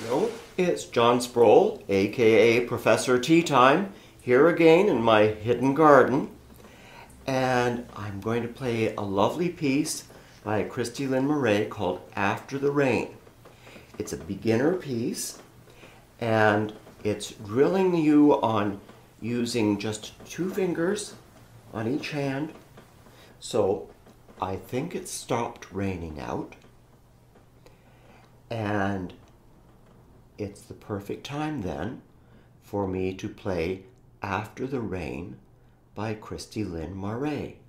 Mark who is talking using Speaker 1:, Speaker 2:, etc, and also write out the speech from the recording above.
Speaker 1: Hello, it's John Sproul, aka Professor Tea Time, here again in my hidden garden. And I'm going to play a lovely piece by Christy-Lyn Marais called After the Rain. It's a beginner piece, and it's drilling you on using just 2 fingers on each hand. So I think it stopped raining out, and it's the perfect time then for me to play After the Rain by Christy-Lyn Marais.